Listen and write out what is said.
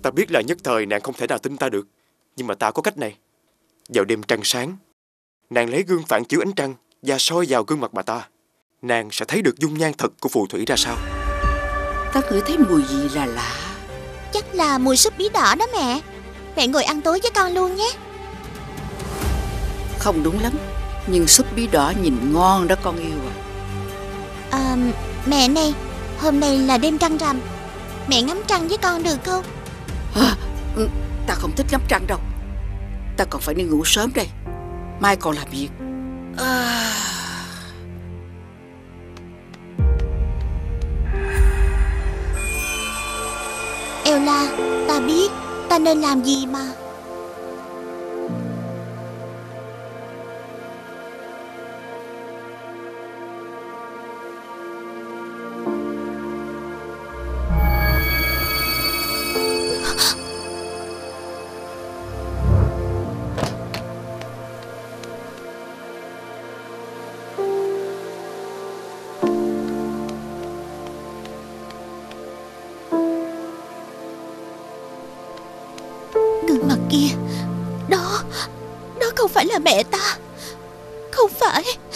Ta biết là nhất thời nàng không thể nào tin ta được, nhưng mà ta có cách này. Vào đêm trăng sáng, nàng lấy gương phản chiếu ánh trăng và soi vào gương mặt bà ta, nàng sẽ thấy được dung nhan thật của phù thủy ra sao. Ta ngửi thấy mùi gì là lạ. Chắc là mùi súp bí đỏ đó mẹ. Mẹ ngồi ăn tối với con luôn nhé. Không đúng lắm, nhưng súp bí đỏ nhìn ngon đó con yêu à. Mẹ này, hôm nay là đêm trăng rằm, mẹ ngắm trăng với con được không? Ta không thích ngắm trăng đâu. Ta còn phải đi ngủ sớm đây, mai còn làm việc. Ella, ta biết ta nên làm gì mà. Gương mặt kia, đó không phải là mẹ ta. Không phải.